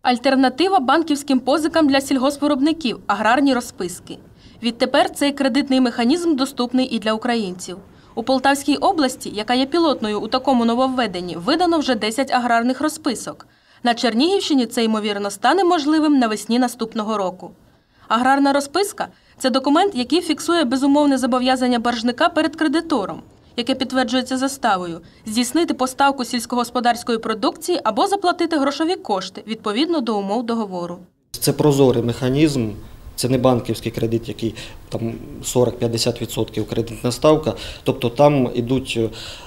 Альтернатива банківським позикам для сільгоспвиробників – аграрні розписки. Відтепер цей кредитний механізм доступний і для українців. У Полтавській області, яка є пілотною у такому нововведенні, видано вже 10 аграрних розписок. На Чернігівщині це, ймовірно, стане можливим навесні наступного року. Аграрна розписка – це документ, який фіксує безумовне зобов'язання боржника перед кредитором, яке підтверджується заставою, здійснити поставку сільськогосподарської продукції або заплатити грошові кошти відповідно до умов договору. Це прозорий механізм, це не банківський кредит, який там 40-50% кредитна ставка, тобто там йдуть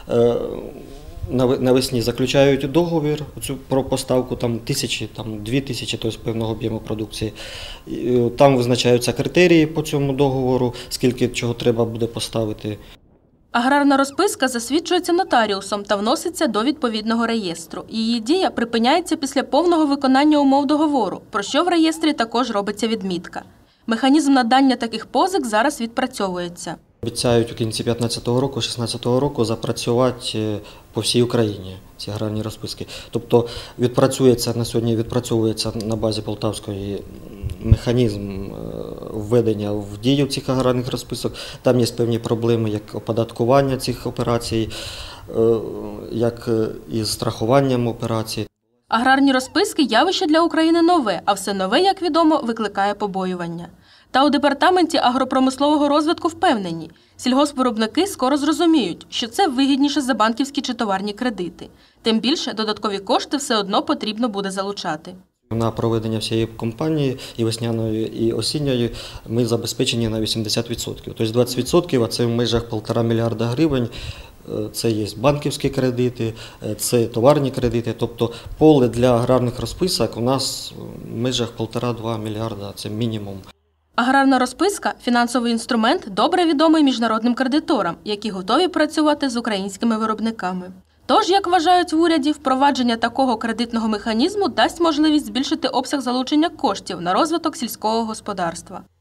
навесні заключають договір про поставку там тисячі, там 2000, тобто певного об'єму продукції. Там визначаються критерії по цьому договору, скільки чого треба буде поставити. Аграрна розписка засвідчується нотаріусом та вноситься до відповідного реєстру. Її дія припиняється після повного виконання умов договору, про що в реєстрі також робиться відмітка. Механізм надання таких позик зараз відпрацьовується. Обіцяють у кінці 2015 року, 2016 року запрацювати по всій Україні ці аграрні розписки. Тобто на сьогодні відпрацьовується на базі Полтавської механізм введення в дію цих аграрних розписок. Там є певні проблеми, як оподаткування цих операцій, як із страхуванням операцій. Аграрні розписки – явище для України нове, а все нове, як відомо, викликає побоювання. Та у Департаменті агропромислового розвитку впевнені, сільгоспвиробники скоро зрозуміють, що це вигідніше за банківські чи товарні кредити. Тим більше, додаткові кошти все одно потрібно буде залучати. На проведення всієї кампанії, і весняної, і осінньої, ми забезпечені на 80%. Тобто 20% – а це в межах 1,5 мільярда гривень. Це є банківські кредити, це товарні кредити. Тобто поле для аграрних розписок у нас в межах 1,5-2 мільярда – це мінімум. Аграрна розписка – фінансовий інструмент, добре відомий міжнародним кредиторам, які готові працювати з українськими виробниками. Тож, як вважають в уряді, впровадження такого кредитного механізму дасть можливість збільшити обсяг залучення коштів на розвиток сільського господарства.